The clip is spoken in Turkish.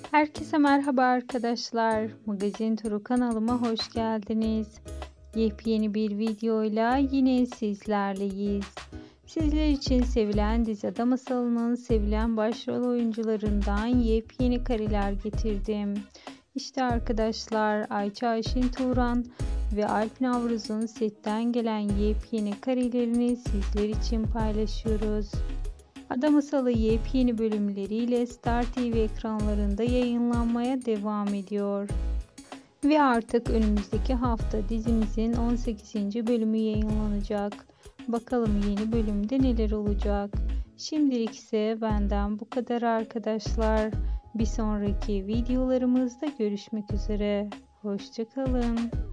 Herkese merhaba arkadaşlar. Magazin Turu kanalıma hoş geldiniz. Yepyeni bir videoyla yine sizlerleyiz. Sizler için sevilen dizi Ada Masalı'nın sevilen başrol oyuncularından yepyeni kareler getirdim. İşte arkadaşlar, Ayça Ayşin Turan ve Alp Navruz'un setten gelen yepyeni karelerini sizler için paylaşıyoruz. Ada Masalı yepyeni bölümleriyle Star TV ekranlarında yayınlanmaya devam ediyor. Ve artık önümüzdeki hafta dizimizin 18. bölümü yayınlanacak. Bakalım yeni bölümde neler olacak. Şimdilik ise benden bu kadar arkadaşlar. Bir sonraki videolarımızda görüşmek üzere. Hoşça kalın.